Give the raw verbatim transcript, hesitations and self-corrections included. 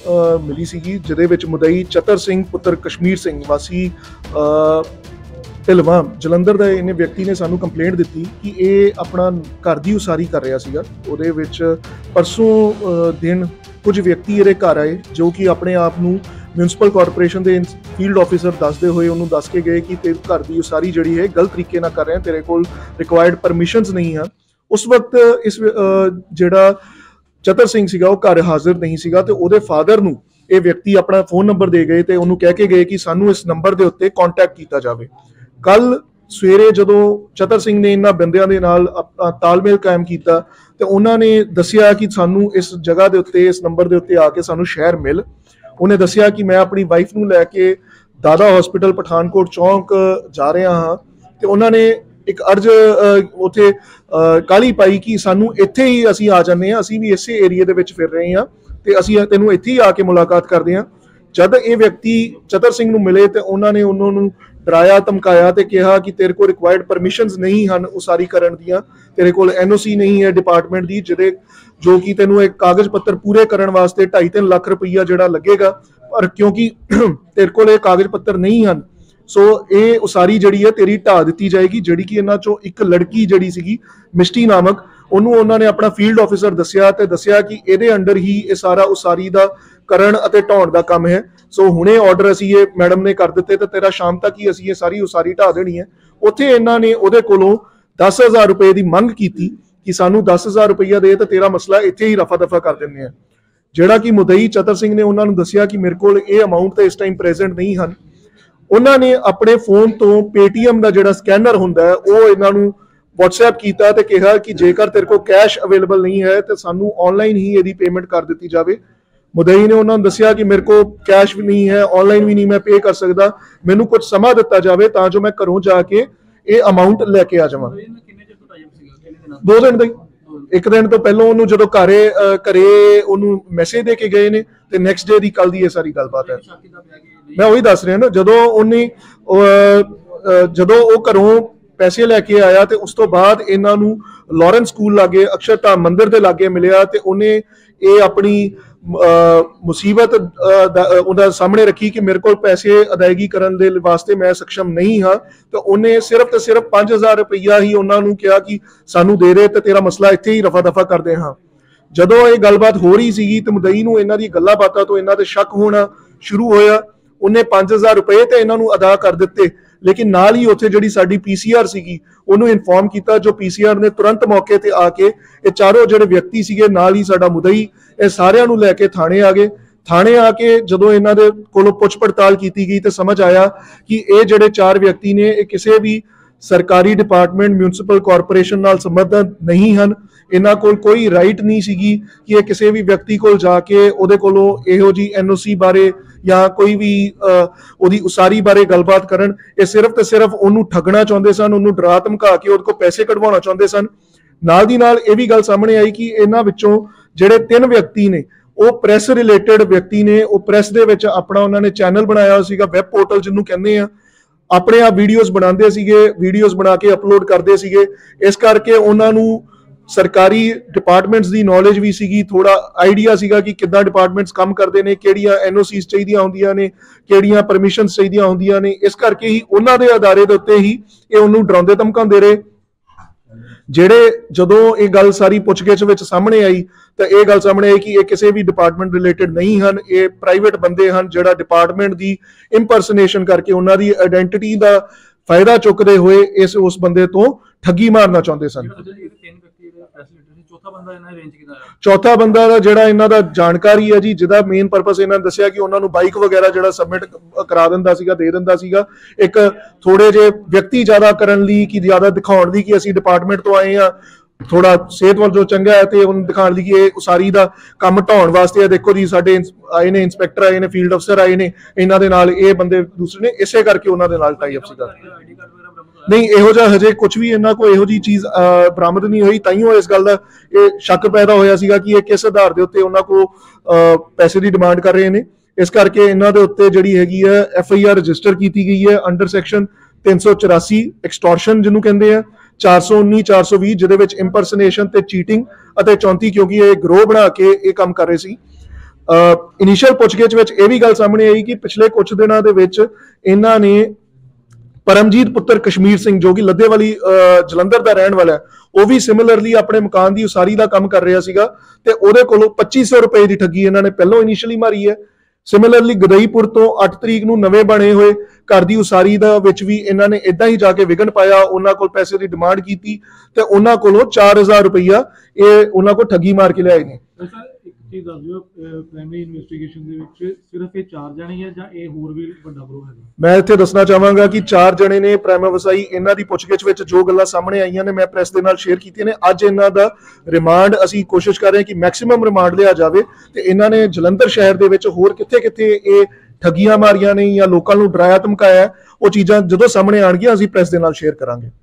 मिली सीगी जिहदे विच मुदई चतर सिंह पुत्र कश्मीर सिंह वासी ढिलवां जलंधर ਦਾ ਇਹਨੇ ਵਿਅਕਤੀ ਨੇ ਸਾਨੂੰ ਕੰਪਲੇਂਟ ਦਿੱਤੀ ਕਿ ਇਹ ਆਪਣਾ ਘਰ ਦੀ ਉਸਾਰੀ ਕਰ ਰਿਹਾ ਸੀਗਾ। ਉਹਦੇ ਵਿੱਚ ਪਰਸੋਂ ਦਿਨ ਕੁਝ ਵਿਅਕਤੀ ਇਹਦੇ ਘਰ ਆਏ ਜੋ ਕਿ ਆਪਣੇ ਆਪ ਨੂੰ ਮਿਊਨਿਸਪਲ ਕਾਰਪੋਰੇਸ਼ਨ ਦੇ ਫੀਲਡ ਆਫੀਸਰ ਦੱਸਦੇ ਹੋਏ ਉਹਨੂੰ ਦੱਸ ਕੇ ਗਏ ਕਿ ਤੇਰੇ ਘਰ ਦੀ ਉਸਾਰੀ ਜਿਹੜੀ ਹੈ ਗਲਤ ਤਰੀਕੇ ਨਾਲ ਕਰ ਰਹੇ ਤੇਰੇ ਕੋਲ ਰਿਕੁਆਇਰਡ ਪਰਮਿਸ਼ਨਸ ਨਹੀਂ ਹਨ। ਉਸ ਵਕਤ ਇਸ ਜਿਹੜਾ ਚਤਰ ਸਿੰਘ ਸੀਗਾ ਉਹ ਘਰ ਹਾਜ਼ਰ ਨਹੀਂ ਸੀਗਾ ਤੇ ਉਹਦੇ ਫਾਦਰ ਨੂੰ ਇਹ ਵਿਅਕਤੀ ਆਪਣਾ ਫੋਨ ਨੰਬਰ ਦੇ ਗਏ ਤੇ ਉਹਨੂੰ ਕਹਿ ਕੇ ਗਏ ਕਿ ਸਾਨੂੰ ਇਸ ਨੰਬਰ ਦੇ ਉੱਤੇ ਕੰਟੈਕਟ ਕੀਤਾ ਜਾਵੇ। ਕੱਲ ਸਵੇਰੇ ਜਦੋਂ ਚਤਰ ਸਿੰਘ ਨੇ ਇਹਨਾਂ ਬੰਦਿਆਂ ਦੇ ਨਾਲ ਆਪਣਾ ਤਾਲਮੇਲ ਕਾਇਮ ਕੀਤਾ ਤੇ ਉਹਨਾਂ ਨੇ ਦੱਸਿਆ ਕਿ ਸਾਨੂੰ ਇਸ ਜਗ੍ਹਾ ਦੇ ਉੱਤੇ ਇਸ ਨੰਬਰ ਦੇ ਉੱਤੇ ਆ ਕੇ ਸਾਨੂੰ ਸ਼ਹਿਰ ਮਿਲ। ਉਹਨੇ ਦੱਸਿਆ ਕਿ ਮੈਂ ਆਪਣੀ ਵਾਈਫ ਨੂੰ ਲੈ ਕੇ ਦਾਦਾ ਹਸਪੀਟਲ ਪਠਾਨਕੋਟ ਚੌਂਕ ਜਾ ਰਿਹਾ ਹਾਂ ਤੇ ਉਹਨਾਂ ਨੇ ਇੱਕ ਅਰਜ਼ ਉੱਥੇ ਕਾਹਲੀ ਪਾਈ ਕਿ ਸਾਨੂੰ ਇੱਥੇ ਹੀ ਅਸੀਂ ਆ ਜਾਂਦੇ ਹਾਂ, ਅਸੀਂ ਵੀ ਇਸੇ ਏਰੀਏ ਦੇ ਵਿੱਚ ਫਿਰ ਰਹੇ ਹਾਂ ਤੇ ਅਸੀਂ ਤੈਨੂੰ ਇੱਥੇ ਹੀ ਆ ਕੇ ਮੁਲਾਕਾਤ ਕਰਦੇ ਹਾਂ। ਜਦ ਇਹ ਵਿਅਕਤੀ ਚਤਰ ਸਿੰਘ ਨੂੰ ਮਿਲੇ ਤੇ ਉਹਨਾਂ ਨੇ ਉਹਨਾਂ ਨੂੰ ਡਰਾਇਆ ਧਮਕਾਇਆ ਤੇ ਕਿਹਾ ਕਿ ਤੇਰੇ ਕੋਲ ਰਿਕੁਆਇਰਡ ਪਰਮਿਸ਼ਨਸ ਨਹੀਂ ਹਨ ਉਸਾਰੀ ਕਰਨ ਦੀਆਂ, ਤੇਰੇ ਕੋਲ ਐਨ ਓ ਸੀ ਨਹੀਂ ਹੈ ਡਿਪਾਰਟਮੈਂਟ ਦੀ ਜਿਹਦੇ ਜੋ ਕਿ ਤੈਨੂੰ ਇੱਕ ਕਾਗਜ਼ ਪੱਤਰ ਪੂਰੇ ਕਰਨ ਵਾਸਤੇ ਢਾਈ ਤਿੰਨ ਲੱਖ ਰੁਪਈਆ ਜਿਹੜਾ ਲੱਗੇਗਾ, ਪਰ ਕਿਉਂਕਿ ਤੇਰੇ ਕੋਲ ਇਹ ਕਾਗਜ਼ ਪੱਤਰ ਨਹੀਂ ਹਨ ਸੋ ਇਹ ਉਸਾਰੀ ਜਿਹੜੀ ਹੈ ਤੇਰੀ ਢਾਹ ਦਿੱਤੀ ਜਾਏਗੀ। ਜਿਹੜੀ ਕਿ ਇਹਨਾਂ ਚੋਂ ਇੱਕ ਲੜਕੀ ਜਿਹੜੀ ਸੀਗੀ ਮਿਸ਼ਟੀ ਨਾਮਕ ਉਹਨੂੰ ਉਹਨਾਂ ਨੇ ਆਪਣਾ ਫੀਲਡ ਆਫੀਸਰ ਦੱਸਿਆ ਤੇ ਦੱਸਿਆ ਕਿ ਇਹਦੇ ਅੰਡਰ ਹੀ ਇਹ ਸਾਰਾ ਉਸਾਰੀ ਦਾ ਕਰਨ ਅਤੇ ਢਾਉਣ ਦਾ ਕੰਮ ਹੈ। ਸੋ ਹੁਣੇ ਆਰਡਰ ਅਸੀਂ ਇਹ ਮੈਡਮ ਨੇ ਕਰ ਦਿੱਤੇ ਤੇ ਤੇਰਾ ਸ਼ਾਮ ਤੱਕ ਹੀ ਅਸੀਂ ਇਹ ਸਾਰੀ ਉਸਾਰੀ ਢਾਹ ਦੇਣੀ ਹੈ। ਉੱਥੇ ਇਹਨਾਂ ਨੇ ਉਹਦੇ ਕੋਲੋਂ ਦਸ ਹਜ਼ਾਰ ਰੁਪਏ ਦੀ ਮੰਗ ਕੀਤੀ ਕਿ ਸਾਨੂੰ ਦਸ ਹਜ਼ਾਰ ਰੁਪਈਆ ਦੇ ਤੇ ਤੇਰਾ ਮਸਲਾ ਇੱਥੇ ਹੀ ਰਫਾ ਦਫਾ ਕਰ ਦਿੰਦੇ ਆ। ਜਿਹੜਾ ਕਿ ਮੁਦਈ ਚਤਰ ਸਿੰਘ ਨੇ ਉਹਨਾਂ ਨੂੰ ਦੱਸਿਆ ਕਿ ਮੇਰੇ ਕੋਲ ਇਹ ਅਮਾਉਂਟ ਤਾਂ ਇਸ ਟਾਈਮ ਪ੍ਰੈਜ਼ੈਂਟ ਨਹੀਂ ਹਨ। ਉਹਨਾਂ ਨੇ ਆਪਣੇ ਫੋਨ ਤੋਂ ਪੇਟੀਐਮ ਦਾ ਜਿਹੜਾ ਸਕੈਨਰ ਹੁੰਦਾ ਹੈ ਉਹ ਇਹਨਾਂ ਨੂੰ WhatsApp ਕੀਤਾ ਤੇ ਕਿਹਾ ਕਿ ਜੇਕਰ ਤੇਰੇ ਕੋਲ ਕੈਸ਼ ਅਵੇਲੇਬਲ ਨਹੀਂ ਹੈ ਤੇ ਸਾਨੂੰ ਆਨਲਾਈਨ ਹੀ ਇਹਦੀ ਪੇਮੈਂਟ ਕਰ ਦਿੱਤੀ ਜਾਵੇ। ਮੁਦਈ ਨੇ ਉਹਨਾਂ ਨੂੰ ਦੱਸਿਆ ਕਿ ਮੇਰੇ ਕੋਲ ਕੈਸ਼ ਵੀ ਨਹੀਂ ਹੈ, ਆਨਲਾਈਨ ਵੀ ਨਹੀਂ ਮੈਂ ਪੇ ਕਰ ਸਕਦਾ, ਮੈਨੂੰ ਕੁਝ ਸਮਾਂ ਦਿੱਤਾ ਜਾਵੇ ਤਾਂ ਜੋ ਮੈਂ ਘਰੋਂ ਜਾ ਕੇ ਇਹ ਅਮਾਉਂਟ ਲੈ ਕੇ ਆ ਜਾਵਾਂ। ਦੋ ਦਿਨ ਦਾ ਇੱਕ ਦਿਨ ਤੋਂ ਪਹਿਲਾਂ ਉਹਨੂੰ ਜਦੋਂ ਘਰੇ ਘਰੇ ਉਹਨੂੰ ਮੈਸੇਜ ਦੇ ਕੇ ਗਏ ਨੇ ਤੇ ਨੈਕਸਟ ਡੇ ਦੀ ਕੱਲ ਦੀ ਇਹ ਸਾਰੀ ਗੱਲਬਾਤ ਹੈ। ਮੈਂ ਉਹੀ ਦੱਸ ਰਿਹਾ ਨਾ, ਜਦੋਂ ਉਹਨੇ ਜਦੋਂ ਉਹ ਘਰੋਂ ਪੈਸੇ ਲੈ ਕੇ ਆਇਆ ਤੇ ਉਸ ਤੋਂ ਬਾਅਦ ਇਹਨਾਂ ਨੂੰ ਲਾਰੈਂਸ ਸਕੂਲ ਲਾਗੇ ਅਕਸ਼ਰਧਾਮ ਮੰਦਿਰ ਦੇ ਲਾਗੇ ਮਿਲਿਆ ਤੇ ਉਹਨੇ ਇਹ ਆਪਣੀ ਮੁਸੀਬਤ ਉਹਦਾ ਸਾਹਮਣੇ ਰੱਖੀ ਕਿ ਮੇਰੇ ਕੋਲ ਪੈਸੇ ਅਦਾਇਗੀ ਕਰਨ ਦੇ ਵਾਸਤੇ ਮੈਂ ਸક્ષਮ ਨਹੀਂ ਹਾਂ ਤੇ ਉਹਨੇ ਸਿਰਫ ਤੇ ਸਿਰਫ ਪੰਜ ਹਜ਼ਾਰ ਰੁਪਈਆ ਹੀ ਉਹਨਾਂ ਨੂੰ ਕਿਹਾ ਕਿ ਸਾਨੂੰ ਦੇ ਦੇ ਤੇ ਤੇਰਾ ਮਸਲਾ ਇੱਥੇ ਹੀ ਰਫਾ ਦਫਾ ਕਰਦੇ ਹਾਂ। ਜਦੋਂ ਇਹ ਗੱਲਬਾਤ ਹੋ ਰਹੀ ਸੀਗੀ ਤੇ ਮੁਦਈ ਨੂੰ ਇਹਨਾਂ ਦੀ ਗੱਲਾਂ ਬਾਤਾਂ ਤੋਂ ਇਹਨਾਂ ਤੇ ਸ਼ੱਕ ਹੋਣਾ ਸ਼ੁਰੂ ਹੋਇਆ। ਉਹਨੇ ਪੰਜ ਹਜ਼ਾਰ ਰੁਪਏ ਤੇ ਇਹਨਾਂ ਨੂੰ ਅਦਾ ਕਰ ਦਿੱਤੇ, ਲੇਕਿਨ ਨਾਲ ਹੀ ਉੱਥੇ ਜਿਹੜੀ ਸਾਡੀ ਪੀ ਸੀ ਆਰ ਸੀਗੀ ਉਹਨੂੰ ਇਨਫੋਰਮ ਕੀਤਾ, ਜੋ ਪੀ ਸੀ ਆਰ ਨੇ ਤੁਰੰਤ ਮੌਕੇ ਤੇ ਆ ਕੇ ਇਹ ਚਾਰੋਂ ਜਿਹੜੇ ਵਿਅਕਤੀ ਸੀਗੇ ਨਾਲ ਹੀ ਸਾਡਾ ਮੁਦਈ ਇਹ ਸਾਰਿਆਂ ਨੂੰ ਲੈ ਕੇ ਥਾਣੇ ਆ ਗਏ। ਥਾਣੇ ਆ ਕੇ ਜਦੋਂ ਇਹਨਾਂ ਦੇ ਕੋਲੋਂ ਪੁੱਛ ਪੜਤਾਲ ਕੀਤੀ ਗਈ ਤੇ ਸਮਝ ਆਇਆ ਕਿ ਇਹ ਜਿਹੜੇ ਚਾਰ ਵਿਅਕਤੀ ਨੇ ਇਹ ਕਿਸੇ ਵੀ ਸਰਕਾਰੀ ਡਿਪਾਰਟਮੈਂਟ ਮਿਊਨਿਸਪਲ ਕਾਰਪੋਰੇਸ਼ਨ ਨਾਲ ਸੰਬੰਧਿਤ ਨਹੀਂ ਹਨ। ਇਹਨਾਂ ਕੋਲ ਕੋਈ ਰਾਈਟ ਨਹੀਂ ਸੀਗੀ ਕਿ ਇਹ ਕਿਸੇ ਵੀ ਵਿਅਕਤੀ ਕੋਲ ਜਾ ਕੇ ਉਹਦੇ ਕੋਲੋਂ ਇਹੋ ਜੀ ਐਨ ਓ ਸੀ ਬਾਰੇ ਜਾਂ ਕੋਈ ਵੀ ਉਹਦੀ ਉਸਾਰੀ ਬਾਰੇ ਗੱਲਬਾਤ ਕਰਨ। ਇਹ ਸਿਰਫ ਤੇ ਸਿਰਫ ਉਹਨੂੰ ਠੱਗਣਾ ਚਾਹੁੰਦੇ ਸਨ, ਉਹਨੂੰ ਡਰਾ ਧਮਕਾ ਕੇ ਉਹਦੇ ਕੋਲ ਪੈਸੇ ਕਢਵਾਉਣਾ ਚਾਹੁੰਦੇ ਸਨ। ਨਾਲ ਦੀ ਨਾਲ ਇਹ ਵੀ ਗੱਲ ਸਾਹਮਣੇ ਆਈ ਕਿ ਇਹਨਾਂ ਵਿੱਚੋਂ ਜਿਹੜੇ ਤਿੰਨ ਵਿਅਕਤੀ ਨੇ ਉਹ ਪ੍ਰੈਸ ਰਿਲੇਟਡ ਵਿਅਕਤੀ ਨੇ। ਉਹ ਪ੍ਰੈਸ ਦੇ ਵਿੱਚ ਆਪਣਾ ਉਹਨਾਂ ਨੇ ਚੈਨਲ ਬਣਾਇਆ ਸੀਗਾ, ਵੈਬ ਪੋਰਟਲ ਜਿਹਨੂੰ ਕਹਿੰਦੇ ਆ, ਆਪਣੇ ਆਪ ਵੀਡੀਓਜ਼ ਬਣਾਉਂਦੇ ਸੀਗੇ, ਵੀਡੀਓਜ਼ ਬਣਾ ਕੇ ਅਪਲੋਡ ਕਰਦੇ ਸੀਗੇ। ਇਸ ਕਰਕੇ ਉਹਨਾਂ ਨੂੰ ਸਰਕਾਰੀ ਡਿਪਾਰਟਮੈਂਟਸ ਦੀ ਨੌਲੇਜ ਵੀ ਸੀਗੀ, ਥੋੜਾ ਆਈਡੀਆ ਸੀਗਾ ਕਿ ਕਿੱਦਾਂ ਡਿਪਾਰਟਮੈਂਟਸ ਕੰਮ ਕਰਦੇ ਨੇ, ਕਿਹੜੀਆਂ ਐਨ ਓ ਸੀਜ਼ ਚਾਹੀਦੀਆਂ ਹੁੰਦੀਆਂ ਨੇ, ਕਿਹੜੀਆਂ ਪਰਮਿਸ਼ਨਸ ਚਾਹੀਦੀਆਂ ਹੁੰਦੀਆਂ ਨੇ। ਇਸ ਕਰਕੇ ਹੀ ਉਹਨਾਂ ਦੇ ਆਧਾਰੇ ਦੇ ਉੱਤੇ ਹੀ ਇਹ ਉਹਨੂੰ ਡਰਾਉਂਦੇ ਧਮਕਾਉਂਦੇ ਰਹੇ। ਜਿਹੜੇ ਜਦੋਂ ਇਹ ਗੱਲ ਸਾਰੀ ਪੁੱਛਗਿੱਛ ਵਿੱਚ ਸਾਹਮਣੇ ਆਈ ਤਾਂ ਇਹ ਗੱਲ ਸਾਹਮਣੇ ਆਈ ਕਿ ਇਹ ਕਿਸੇ ਵੀ ਡਿਪਾਰਟਮੈਂਟ ਰਿਲੇਟਡ ਨਹੀਂ ਹਨ, ਇਹ ਪ੍ਰਾਈਵੇਟ ਬੰਦੇ ਹਨ ਜਿਹੜਾ ਡਿਪਾਰਟਮੈਂਟ ਦੀ ਇੰਪਰਸਨੇਸ਼ਨ ਕਰਕੇ ਉਹਨਾਂ ਦੀ ਆਇਡੈਂਟੀਟੀ ਦਾ ਫਾਇਦਾ ਚੁੱਕਦੇ ਹੋਏ ਇਸ ਉਸ ਬੰਦੇ ਤੋਂ ਠੱਗੀ ਮਾਰਨਾ ਚਾਹੁੰਦੇ ਸਨ। ਚੌਥਾ ਬੰਦਾ ਦਾ ਜਿਹੜਾ ਇਹਨਾਂ ਦਾ ਜਾਣਕਾਰੀ ਹੈ ਜੀ, ਜਿਹਦਾ ਮੇਨ ਪਰਪਸ ਇਹਨਾਂ ਨੇ ਦੱਸਿਆ ਕਿ ਉਹਨਾਂ ਨੂੰ ਬਾਈਕ ਵਗੈਰਾ ਜਿਹੜਾ ਸਬਮਿਟ ਕਰਾ ਦਿੰਦਾ ਸੀਗਾ, ਦੇ ਦਿੰਦਾ ਸੀਗਾ, ਇੱਕ ਥੋੜੇ ਜਿਹੇ ਵਿਅਕਤੀ ਜ਼ਿਆਦਾ ਕਰਨ ਲਈ ਕਿ ਜ਼ਿਆਦਾ ਦਿਖਾਉਣ ਲਈ ਕਿ ਅਸੀਂ ਡਿਪਾਰਟਮੈਂਟ ਤੋਂ ਆਏ ਹਾਂ, ਥੋੜਾ ਸਿਹਤ ਵੱਲ ਜੋ ਚੰਗਾ ਹੈ ਤੇ ਉਹਨੂੰ ਦਿਖਾਉਣ ਲਈ ਕਿ ਇਹ ਉਸਾਰੀ ਦਾ ਕੰਮ ਢਾਉਣ ਵਾਸਤੇ ਦੇਖੋ ਜੀ ਸਾਡੇ ਆਏ ਨੇ, ਇੰਸਪੈਕਟਰ ਆਏ ਨੇ, ਫੀਲਡ ਅਫਸਰ ਆਏ ਨੇ, ਇਹਨਾਂ ਦੇ ਨਾਲ ਇਹ ਬੰਦੇ ਦੂਸਰੇ ਨੇ, ਇਸੇ ਕਰਕੇ ਉਹਨਾਂ ਦੇ ਨਾਲ ਟਾਈ ਅਪ ਸੀਗਾ। ਨਹੀਂ, ਇਹੋ ਜਿਹਾ ਹਜੇ ਕੁਝ ਵੀ ਇਹਨਾਂ ਕੋਲ ਇਹੋ ਜਿਹੀ ਚੀਜ਼ ਬਰਾਮਦ ਨਹੀਂ ਹੋਈ। ਤਾਈਓ ਇਸ ਗੱਲ ਦਾ ਇਹ ਸ਼ੱਕ ਪੈਦਾ ਹੋਇਆ ਸੀਗਾ ਕਿ ਇਹ ਕਿਸ ਆਧਾਰ ਦੇ ਉੱਤੇ ਉਹਨਾਂ ਕੋਲ ਪੈਸੇ ਦੀ ਡਿਮਾਂਡ ਕਰ ਰਹੇ ਨੇ। ਇਸ ਕਰਕੇ ਇਹਨਾਂ ਦੇ ਉੱਤੇ ਜਿਹੜੀ ਹੈਗੀ ਹੈ ਐਫ ਆਈ ਆਰ ਰਜਿਸਟਰ ਕੀਤੀ ਗਈ ਹੈ ਅੰਡਰ ਸੈਕਸ਼ਨ ਤਿੰਨ ਸੌ ਚੁਰਾਸੀ ਐਕਸਟੋਰਸ਼ਨ ਜਿਹਨੂੰ ਕਹਿੰਦੇ ਆ, ਚਾਰ ਸੌ ਉੱਨੀ ਚਾਰ ਸੌ ਵੀਹ ਜਿਹਦੇ ਵਿੱਚ ਇੰਪਰਸਨੇਸ਼ਨ ਤੇ ਚੀਟਿੰਗ ਅਤੇ ਚੌਂਤੀ ਕਿਉਂਕਿ ਇਹ ਗਰੋਹ ਬਣਾ ਕੇ ਇਹ ਕੰਮ ਕਰ ਰਹੇ ਸੀ। ਇਨੀਸ਼ੀਅਲ ਪੁੱਛਗਿੱਛ ਵਿੱਚ ਇਹ ਵੀ ਗੱਲ ਸਾਹਮਣੇ ਆਈ ਕਿ ਪਿਛਲੇ ਕੁਝ ਦਿਨਾਂ ਦੇ ਵਿੱਚ ਇਹਨਾਂ ਨੇ ਪਰਮਜੀਤ ਪੁੱਤਰ ਕਸ਼ਮੀਰ ਸਿੰਘ ਜੋ ਕਿ ਲੱਦੇਵਾਲੀ ਜਲੰਧਰ ਦਾ ਰਹਿਣ ਵਾਲਾ ਹੈ, ਉਹ ਵੀ ਸਿਮਿਲਰਲੀ ਆਪਣੇ ਮਕਾਨ ਦੀ ਉਸਾਰੀ ਦਾ ਕੰਮ ਕਰ ਰਿਹਾ ਸੀਗਾ ਤੇ ਉਹਦੇ ਕੋਲੋਂ ਪੱਚੀ ਸੌ ਰੁਪਏ ਦੀ ਠੱਗੀ ਇਹਨਾਂ ਨੇ ਪਹਿਲਾਂ ਇਨੀਸ਼ੀਅਲੀ ਮਾਰੀ ਹੈ। ਸਿਮਿਲਰਲੀ ਗਦਈਪੁਰ ਤੋਂ ਅੱਠ ਤਰੀਕ ਨੂੰ ਨਵੇਂ ਬਣੇ ਹੋਏ ਘਰ ਦੀ ਉਸਾਰੀ ਦਾ ਵਿੱਚ ਵੀ ਇਹਨਾਂ ਨੇ ਇਦਾਂ ਹੀ ਜਾ ਕੇ ਵਿਘਨ ਪਾਇਆ, ਉਹਨਾਂ ਕੋਲ ਪੈਸੇ ਦੀ ਡਿਮਾਂਡ ਕੀਤੀ ਤੇ ਉਹਨਾਂ ਕੋਲੋਂ ਚਾਰ ਹਜ਼ਾਰ ਰੁਪਈਆ ਇਹ ਉਹਨਾਂ ਕੋਲ ਠੱਗੀ ਮਾਰ ਕੇ ਲਿਆਏ ਨੇ। ਇੱਕ ਚੀਜ਼ ਦੱਸ ਦਿਓ, ਪ੍ਰਾਇਮਰੀ ਇਨਵੈਸਟੀਗੇਸ਼ਨ ਦੇ ਵਿੱਚ ਸਿਰਫ ਇਹ ਚਾਰ ਜਣੇ ਹੈ ਜਾਂ ਇਹ ਹੋਰ ਵੀ ਵੱਡਾ ਗਰੋਹ ਹੈ? ਮੈਂ ਇੱਥੇ ਦੱਸਣਾ ਚਾਹਾਂਗਾ ਕਿ ਚਾਰ ਜਣੇ ਨੇ ਪ੍ਰਾਈਮਾ ਵਸਾਈ। ਇਹਨਾਂ ਦੀ ਪੁੱਛਗਿੱਛ ਵਿੱਚ ਜੋ ਗੱਲਾਂ ਸਾਹਮਣੇ ਆਈਆਂ ਨੇ ਮੈਂ ਪ੍ਰੈਸ ਦੇ ਨਾਲ ਸ਼ੇਅਰ ਕੀਤੀਆਂ ਨੇ। ਅੱਜ ਇਹਨਾਂ ਦਾ ਰਿਮਾਂਡ ਅਸੀਂ ਕੋਸ਼ਿਸ਼ ਕਰ ਰਹੇ ਹਾਂ ਕਿ ਮੈਕਸਿਮਮ ਰਿਮਾਂਡ ਲਿਆ ਜਾਵੇ ਤੇ ਇਹਨਾਂ ਨੇ ਜਲੰਧਰ ਸ਼ਹਿਰ ਦੇ ਵਿੱਚ ਹੋਰ ਕਿੱਥੇ ਕਿੱਥੇ ਇਹ ਠੱਗੀਆਂ ਮਾਰੀਆਂ ਨੇ ਜਾਂ ਲੋਕਾਂ ਨੂੰ ਡਰਾਇਆ ਧਮਕਾਇਆ, ਉਹ ਚੀਜ਼ਾਂ ਜਦੋਂ ਸਾਹਮਣੇ ਆਣਗੀਆਂ ਅਸੀਂ ਪ੍ਰੈਸ ਦੇ ਨਾਲ ਸ਼ੇਅਰ ਕਰਾਂਗੇ।